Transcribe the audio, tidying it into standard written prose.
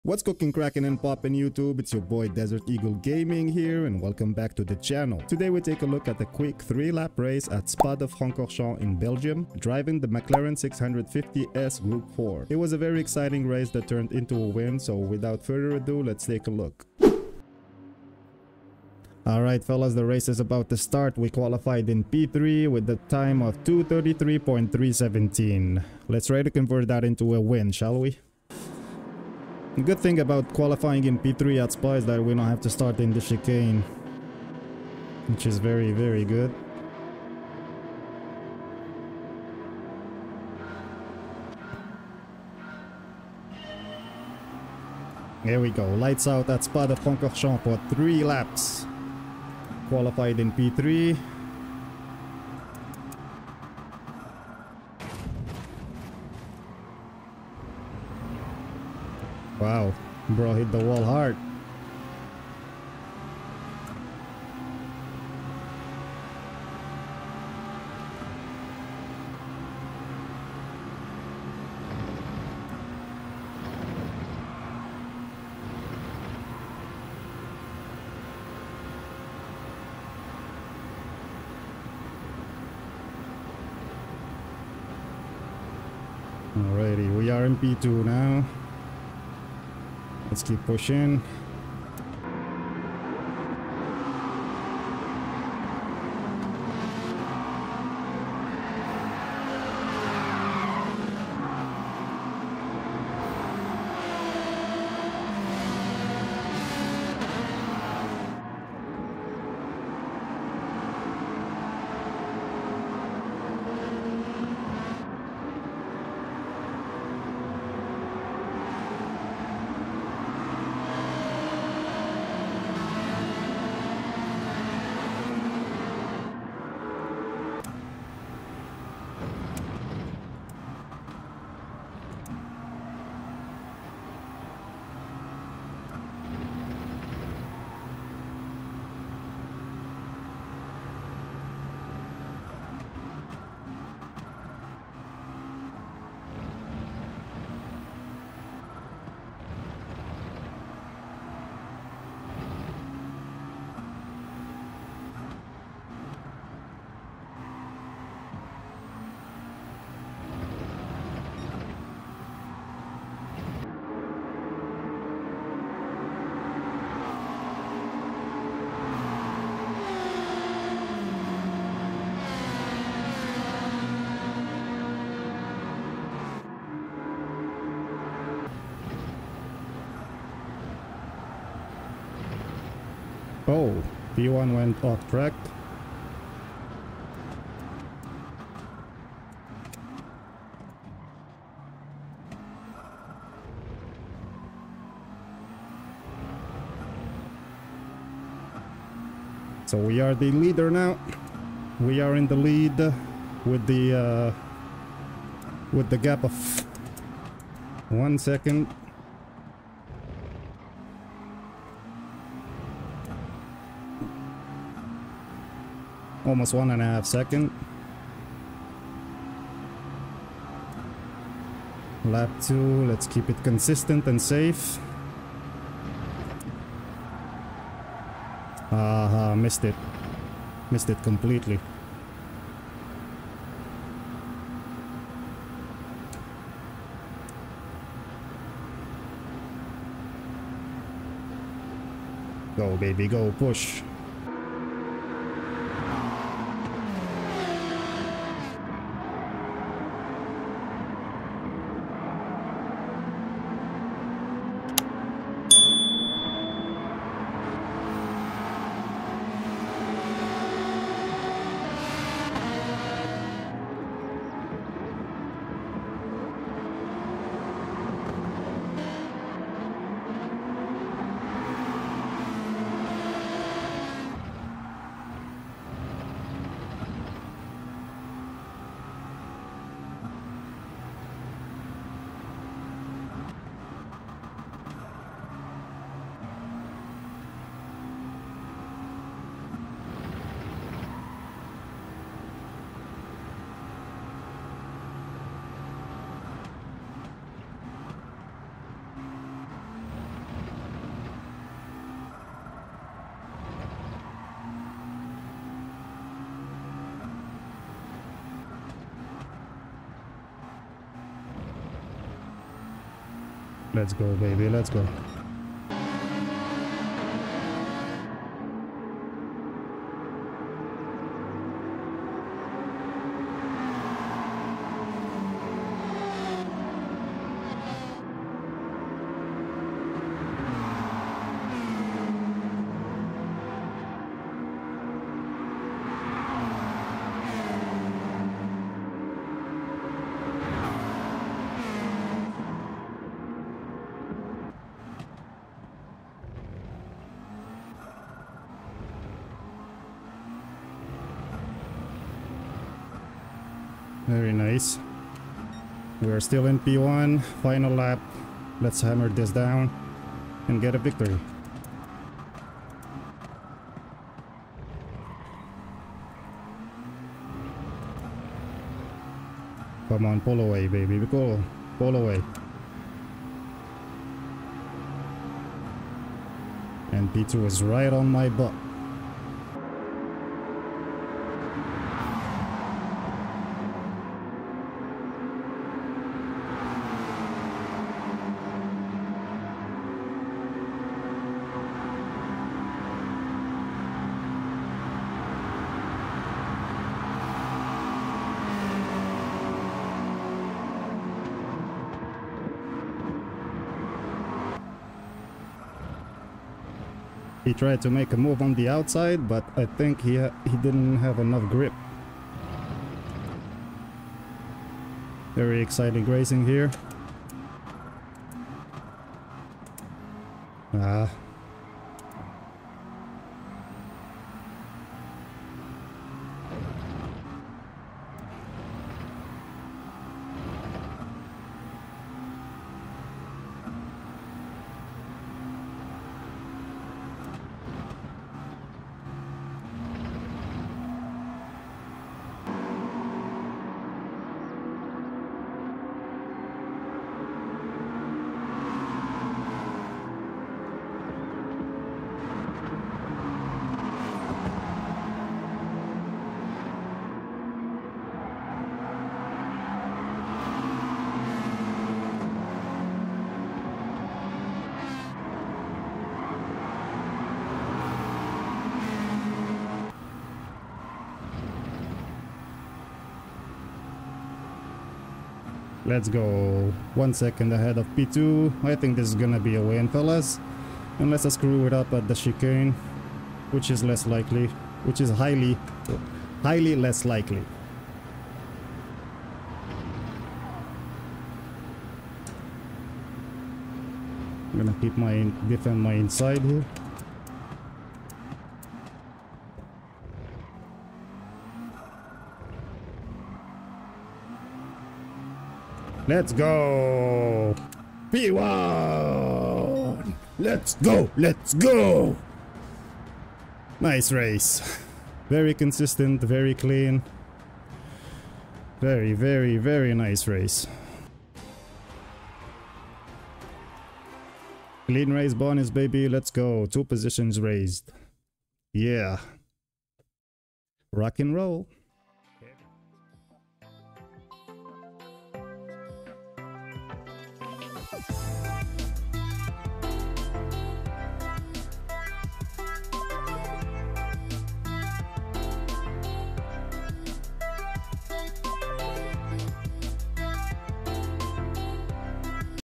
What's cooking, cracking and poppin' YouTube? It's your boy Desert Eagle Gaming here and welcome back to the channel. Today we take a look at a quick 3-lap race at Spa-de-Francorchamps in Belgium, driving the McLaren 650S Group 4. It was a very exciting race that turned into a win, so without further ado, let's take a look. Alright fellas, the race is about to start. We qualified in P3 with the time of 2:33.317. Let's try to convert that into a win, shall we? The good thing about qualifying in P3 at Spa is that we don't have to start in the chicane, which is very, very good. Here we go, lights out at Spa-de-Francorchamps for 3 laps. Qualified in P3. Wow, bro hit the wall hard. Alrighty, we are in P2 now. Let's keep pushing. Oh, P1 went off track. So we are the leader now. We are in the lead with the gap of 1 second. Almost 1.5 seconds. Lap 2, let's keep it consistent and safe. Missed it. Missed it completely. Go baby, go, push. Let's go, baby, let's go. Very nice. We are still in P1, final lap. Let's hammer this down and get a victory. Come on, pull away, baby. Go, pull away. And P2 is right on my butt. He tried to make a move on the outside, but I think he didn't have enough grip. Very exciting racing here. Let's go. 1 second ahead of P2. I think this is gonna be a win, fellas. Unless I screw it up at the chicane, which is less likely. Which is highly less likely. I'm gonna defend my inside here. Let's go! P1! Let's go! Let's go! Nice race. Very consistent, very clean. Very, very, very nice race. Clean race bonus, baby. Let's go. 2 positions raised. Yeah. Rock and roll.